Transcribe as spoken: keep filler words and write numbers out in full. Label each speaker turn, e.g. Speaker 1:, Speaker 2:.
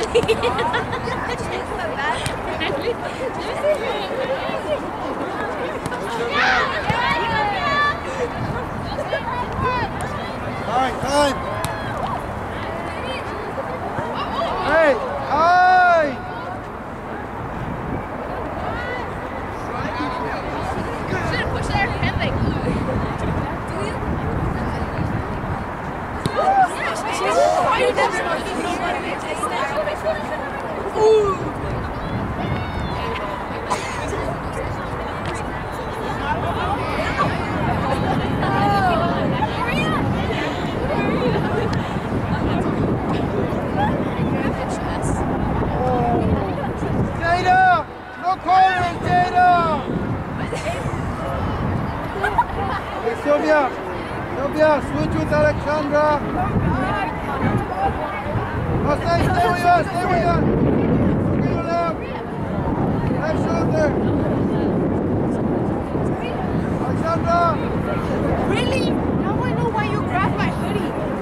Speaker 1: Time, time. Hey, hi.
Speaker 2: Should have pushed their hand like. Why you never Ooh.
Speaker 1: Jada! No cornering, Jada! Hey, Sylvia! Sylvia, switch with Alexandra! No, stay, stay with us, stay with us! Look at your left! Left shoulder! Alexandra!
Speaker 2: Really? Now I know why you grabbed my hoodie.